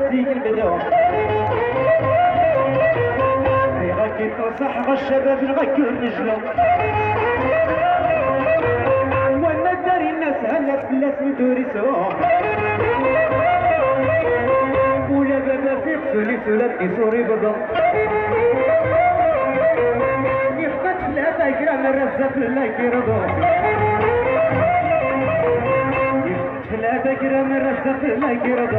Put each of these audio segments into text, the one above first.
السيك البدو غاكي تصح الشباب غاكي الرجلو وانا داري الناس هلا فلاس مدوري سوا ولا بابا في قسولي سولاتني سوري بضو يفقد ثلاثة جرام الرزاق لله كيرضو ثلاثة جرام الرزاق لله كيرضو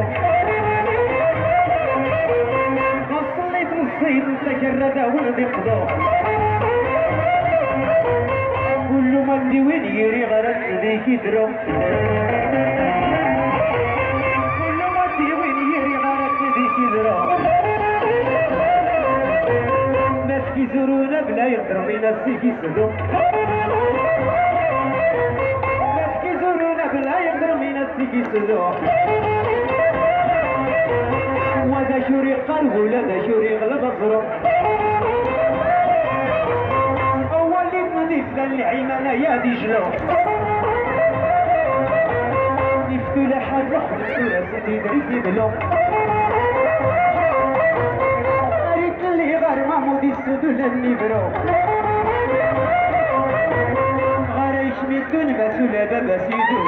صليت نصيت تكرد ولدي قضو كل ما ندي وين يري غرق ذيك يدرو كل ما ندي وين يري غرق ذيك يدرو ناس كيزورونا بلا يضرب ناس كيسدو ناس كيزورونا بلا يضرب ناس كيسدو وذا شوري قلب ولا ذا شوري غلب الظروف اول اللي نضيف للعيمانة يا دي جلو نفتو لحد رحب السورة سيدي دريتي بلو قريت اللي غير محمودي السدو لني برو غاريش ميتون بسولا بابا سيدو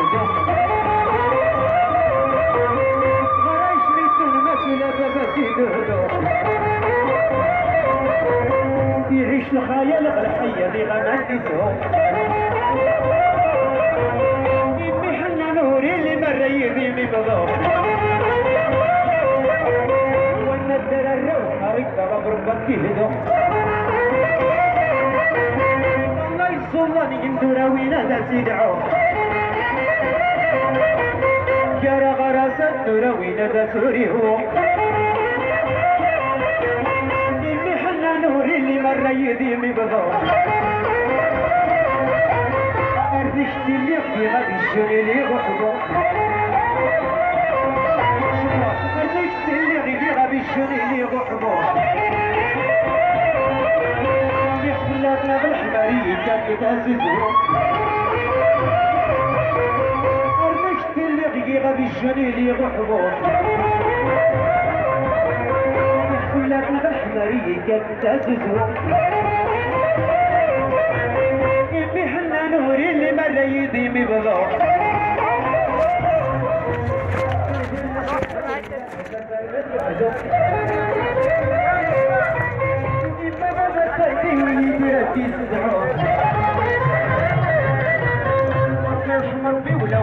يعيش الخيال الحية اللي غمانتي سهو يمي حنا نوري اللي مرة يديني بضو وانا الدرى الروح ريكا مبروكة كيهدو الله يصولني يندورا وينا دا سيدعو جارة غراسة نورا وينا دا سوري هو نوري اللي مرة يديمي بضو أردشتي اللي في غادي الشوني اللي غحبو أردشتي اللي غادي الشوني اللي غحبو يخلاتنا بالحمارية كان يتهززو أردشتي اللي غادي الشوني اللي غحبو لكن بالحمارية كانت تعززو يمي حنا نوري اللي مرة يديمي بضو يما بابا تايدي ويدي ردي سدعو يرحم ربي ولا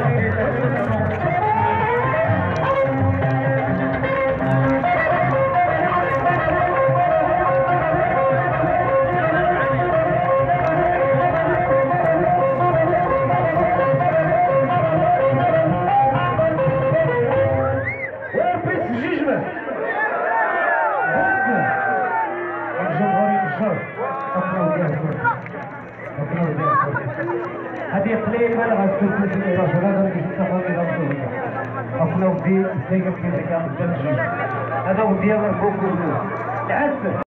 هذه قليل ما لغا تكون في الرجل هذا اللي يستخدم الى الصوره اصلا ودي سيكون في ذكاء التنجيم هذا ودي مربوط بالنور العسل